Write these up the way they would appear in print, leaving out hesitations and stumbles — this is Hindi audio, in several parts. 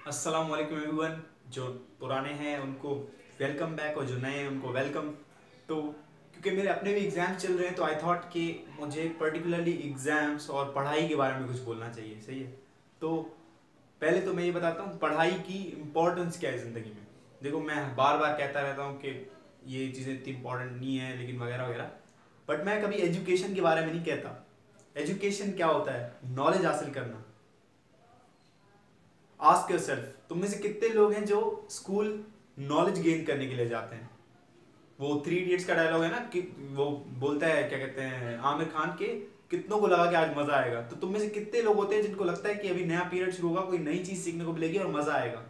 अस्सलाम वालेकुम एवरीवन। जो पुराने हैं उनको वेलकम बैक और जो नए हैं उनको वेलकम। तो क्योंकि मेरे अपने भी एग्ज़ाम्स चल रहे हैं तो आई थॉट कि मुझे पर्टिकुलरली एग्ज़ाम्स और पढ़ाई के बारे में कुछ बोलना चाहिए। सही है। तो पहले तो मैं ये बताता हूँ पढ़ाई की इम्पोर्टेंस क्या है ज़िंदगी में। देखो, मैं बार बार कहता रहता हूँ कि ये चीज़ें इतनी इंपॉर्टेंट नहीं है लेकिन वगैरह वगैरह, बट मैं कभी एजुकेशन के बारे में नहीं कहता। एजुकेशन क्या होता है? नॉलेज हासिल करना। आस्क योरसेल्फ, तुम में से कितने लोग हैं जो स्कूल नॉलेज गेन करने के लिए जाते हैं? वो थ्री इडियट्स का डायलॉग है ना कि वो बोलता है, क्या कहते हैं, आमिर खान के, कितनों को लगा कि आज मजा आएगा। तो तुम में से कितने लोग होते हैं जिनको लगता है कि अभी नया पीरियड शुरू होगा, कोई नई चीज सीखने को मिलेगी और मजा आएगा?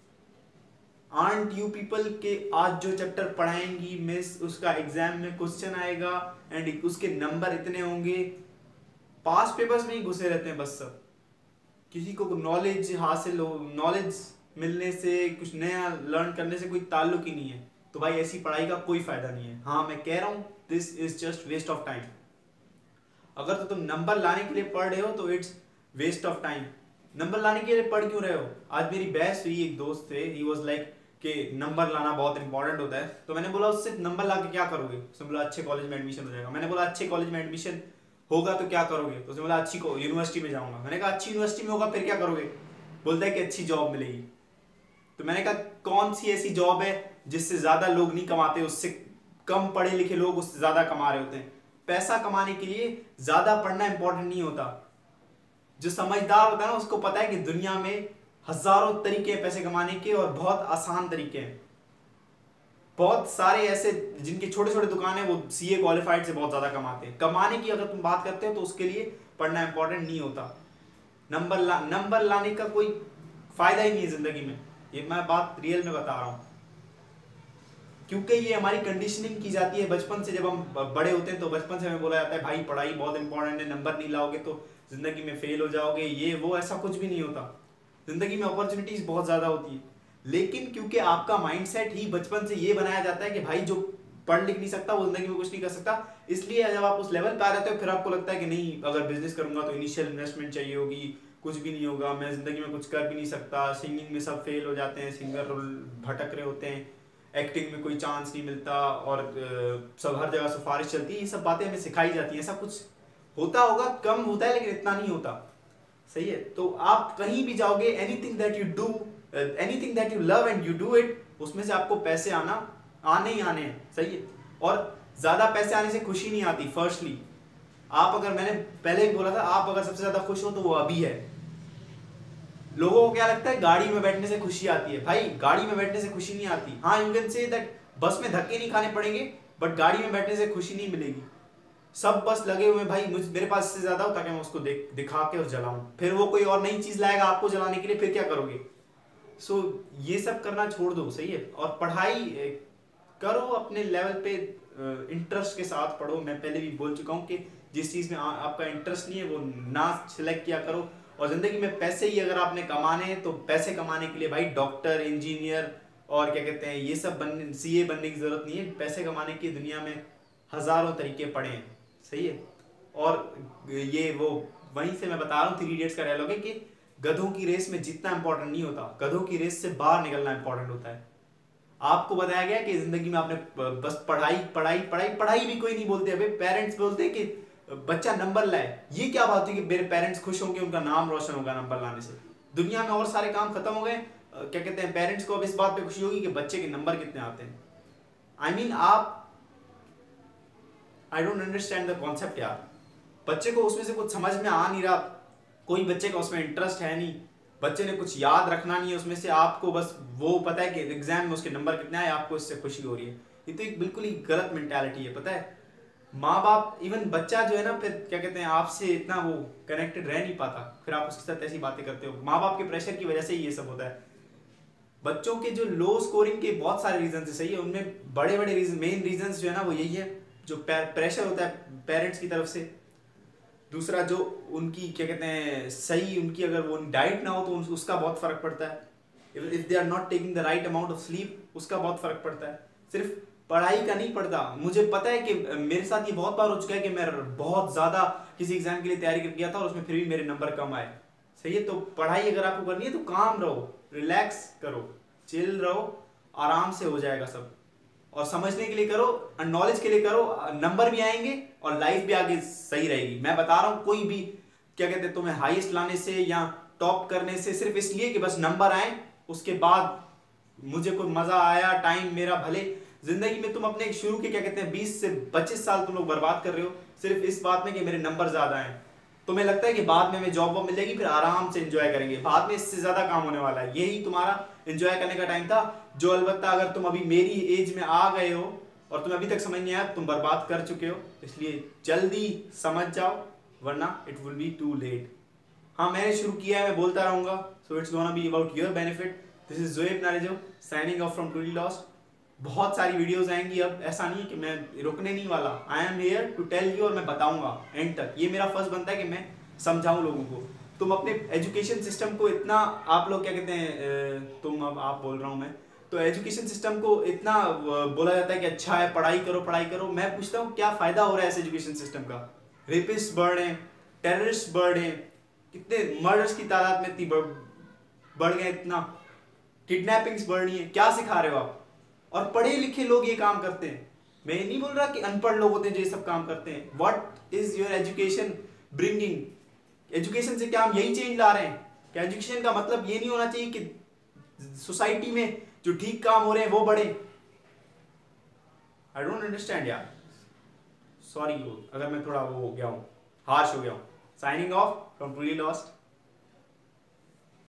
आंट यू पीपल के आज जो चैप्टर पढ़ाएंगी मिस, उसका एग्जाम में क्वेश्चन आएगा एंड उसके नंबर इतने होंगे। पास पेपर्स में ही घुसे रहते हैं बस सब। किसी को नॉलेज हासिल हो, नॉलेज मिलने से, कुछ नया लर्न करने से कोई ताल्लुक ही नहीं है। तो भाई ऐसी पढ़ाई का कोई फायदा नहीं है। हाँ, मैं कह रहा हूँ this is just waste of time. अगर तो तुम नंबर लाने के लिए पढ़ रहे हो तो it's waste of time. Number लाने के लिए पढ़ क्यों रहे हो? आज मेरी बहस हुई, एक दोस्त थे, ही वाज लाइक कि नंबर लाना बहुत इंपॉर्टेंट होता है। तो मैंने बोला उससे नंबर ला के क्या करोगे? उसने बोला अच्छे कॉलेज में एडमिशन हो जाएगा। मैंने बोला अच्छे कॉलेज में एडमिशन होगा तो क्या करोगे? तो उसने बोला अच्छी यूनिवर्सिटी में जाऊंगा। मैंने कहा अच्छी यूनिवर्सिटी में होगा फिर क्या करोगे? बोलता है कि अच्छी जॉब मिलेगी। तो मैंने कहा कौन सी ऐसी जॉब है जिससे ज्यादा लोग नहीं कमाते, उससे कम पढ़े लिखे लोग उससे ज्यादा कमा रहे होते हैं? पैसा कमाने के लिए ज्यादा पढ़ना इंपॉर्टेंट नहीं होता। जो समझदार होता है ना, उसको पता है कि दुनिया में हजारों तरीके हैं पैसे कमाने के और बहुत आसान तरीके हैं। बहुत सारे ऐसे जिनके छोटे छोटे दुकान है वो सीए क्वालिफाइड से बहुत ज्यादा कमाते हैं। कमाने की अगर तुम बात करते हो तो उसके लिए पढ़ना इंपॉर्टेंट नहीं होता। नंबर लाने का कोई फायदा ही नहीं है जिंदगी में। ये मैं बात रियल में बता रहा हूं, क्योंकि ये हमारी कंडीशनिंग की जाती है बचपन से। जब हम बड़े होते हैं तो बचपन से हमें बोला जाता है भाई पढ़ाई बहुत इंपॉर्टेंट है, नंबर नहीं लाओगे तो जिंदगी में फेल हो जाओगे, ये वो। ऐसा कुछ भी नहीं होता। जिंदगी में अपॉर्चुनिटीज बहुत ज्यादा होती है, लेकिन क्योंकि आपका माइंडसेट ही बचपन से ये बनाया जाता है कि भाई जो पढ़ लिख नहीं सकता वो जिंदगी में कुछ नहीं कर सकता, इसलिए जब आप उस लेवल पे आ जाते हो फिर आपको लगता है कि नहीं, अगर बिजनेस करूंगा तो इनिशियल इन्वेस्टमेंट चाहिए होगी, कुछ भी नहीं होगा, मैं जिंदगी में कुछ कर भी नहीं सकता। सिंगिंग में सब फेल हो जाते हैं, सिंगर रोल भटक रहे होते हैं, एक्टिंग में कोई चांस नहीं मिलता और सब हर जगह सिफारिश चलती है। ये सब बातें हमें सिखाई जाती हैं। ऐसा कुछ होता होगा, कम होता है लेकिन इतना नहीं होता। सही है। तो आप कहीं भी जाओगे, anything that you do, anything that you love and you do it, उसमें से आपको पैसे आने ही आने हैं। सही है। और ज्यादा पैसे आने से खुशी नहीं आती। फर्स्टली, आप अगर, मैंने पहले भी बोला था, आप अगर सबसे ज्यादा खुश हो तो वो अभी है। लोगों को क्या लगता है गाड़ी में बैठने से खुशी आती है? भाई गाड़ी में बैठने से खुशी नहीं आती। हाँ, यू कैन से दैट बस में धक्के नहीं खाने पड़ेंगे, बट गाड़ी में बैठने से खुशी नहीं मिलेगी। सब बस लगे हुए, भाई मेरे पास इससे ज्यादा हो ताकि मैं उसको दिखा के और जलाऊं, फिर वो कोई और नई चीज लाएगा आपको जलाने के लिए, फिर क्या करोगे? सो ये सब करना छोड़ दो। सही है। और पढ़ाई करो अपने लेवल पे, इंटरेस्ट के साथ पढ़ो। मैं पहले भी बोल चुका हूँ कि जिस चीज में आपका इंटरेस्ट नहीं है वो ना सिलेक्ट किया करो। और जिंदगी में पैसे ही अगर आपने कमाने हैं तो पैसे कमाने के लिए भाई डॉक्टर, इंजीनियर और क्या कहते हैं, ये सब बनने, सीए बनने की जरूरत नहीं है। पैसे कमाने की दुनिया में हजारों तरीके पड़े हैं। सही है। और ये वो, वहीं से मैं बता रहा हूँ, थ्री इडियट्स का डायलॉग है कि गधों की रेस में जीतना इंपॉर्टेंट नहीं होता, गधों की रेस से बाहर निकलना इंपॉर्टेंट होता है। आपको बताया गया कि जिंदगी में आपने बस पढ़ाई पढ़ाई पढ़ाई पढ़ाई भी कोई नहीं बोलते। अबे पेरेंट्स बोलते हैं कि बच्चा नंबर लाए। ये क्या बात है कि मेरे पेरेंट्स खुश होंगे, उनका नाम रोशन होगा नंबर लाने से? दुनिया में और सारे काम खत्म हो गए। क्या कहते हैं, पेरेंट्स को अब इस बात पे खुशी होगी कि बच्चे के नंबर कितने आते हैं। आई मीन आप, I don't understand the concept यार। बच्चे को उसमें से कुछ समझ में आ नहीं रहा, कोई बच्चे का उसमें इंटरेस्ट है नहीं, बच्चे ने कुछ याद रखना नहीं है उसमें से। आपको बस वो पता है कि एग्जाम में उसके नंबर कितने आए, आपको इससे खुशी हो रही है। ये तो एक बिल्कुल ही गलत मेंटालिटी है। पता है, माँ बाप, इवन बच्चा जो है ना, फिर क्या कहते हैं, आपसे इतना वो कनेक्टेड रह नहीं पाता, फिर आप उसके साथ ऐसी बातें करते हो। माँ बाप के प्रेशर की वजह से ही ये सब होता है। बच्चों के जो लो स्कोरिंग के बहुत सारे रीजन है। सही है। उनमें बड़े बड़े रीजन, मेन रीजन जो है ना वो यही है, जो प्रेशर होता है पेरेंट्स की तरफ से। दूसरा, जो उनकी क्या कहते हैं, सही उनकी अगर वो डाइट ना हो तो उसका बहुत फर्क पड़ता है। If they are not taking the right amount of sleep, उसका बहुत फर्क पड़ता है। सिर्फ पढ़ाई का नहीं पड़ता। मुझे पता है कि मेरे साथ ये बहुत बार हो चुका है कि मैं बहुत ज्यादा किसी एग्जाम के लिए तैयारी कर गया था और उसमें फिर भी मेरे नंबर कम आए। सही है। तो पढ़ाई अगर आपको करनी है तो काम रहो, रिलैक्स करो, चिल रहो, आराम से हो जाएगा सब। और समझने के लिए करो और नॉलेज के लिए करो, नंबर भी आएंगे और लाइफ भी आगे सही रहेगी। मैं बता रहा हूं, कोई भी क्या कहते हैं तुम्हें हाईएस्ट लाने से या टॉप करने से सिर्फ इसलिए कि बस नंबर आए, उसके बाद मुझे कोई मजा आया, टाइम मेरा भले जिंदगी में तुम अपने शुरू के क्या कहते हैं 20 से 25 साल तुम लोग बर्बाद कर रहे हो सिर्फ इस बात में कि मेरे नंबर ज्यादा हैं। तुम्हें लगता है कि बाद में हमें जॉब वॉब मिलेगी फिर आराम से एंजॉय करेंगे, बाद में इससे ज्यादा काम होने वाला है। यही तुम्हारा एंजॉय करने का टाइम था, जो अलबत्ता अगर तुम अभी मेरी एज में आ गए हो और तुम्हें अभी तक समझ नहीं आया, तुम बर्बाद कर चुके हो। इसलिए जल्दी समझ जाओ, वरना it will be too late. हाँ, मैंने शुरू किया है, मैं बोलता रहूंगा, so it's gonna be about your benefit. This is जोएब नारेजो signing off from truly lost. बहुत सारी वीडियोस आएंगी अब, ऐसा नहीं है कि मैं रुकने नहीं वाला। I am here to tell you, और मैं बताऊंगा एंड तक। ये मेरा फर्ज बनता है कि मैं समझाऊं लोगों को। तुम अपने एजुकेशन सिस्टम को इतना, आप लोग क्या कहते हैं, तुम अब आप बोल रहा हूं मैं, तो एजुकेशन सिस्टम को इतना बोला जाता है कि अच्छा है, पढ़ाई करो पढ़ाई करो। मैं पूछता हूँ क्या फायदा हो रहा है इस एजुकेशन सिस्टम का? रेपिस्ट बढ़ रहे हैं, टेररिस्ट बढ़ रहे हैं, कितने मर्डर्स की तादाद में इतनी बढ़ गए, इतना किडनैपिंग्स बढ़ रही है। क्या सिखा रहे हो आप? और पढ़े लिखे लोग ये काम करते हैं। मैं ये नहीं बोल रहा कि अनपढ़ लोग होते हैं जो ये सब काम करते हैं। What is your education bringing? Education से क्या हम यही चेंज ला रहे हैं? क्या एजुकेशन का मतलब ये नहीं होना चाहिए कि सोसाइटी में जो ठीक काम हो रहे हैं वो बढ़े? आई डोंट अंडरस्टैंड यार, सॉरी अगर मैं थोड़ा वो हो गया हूँ, हार्श हो गया हूँ। Signing off from truly lost.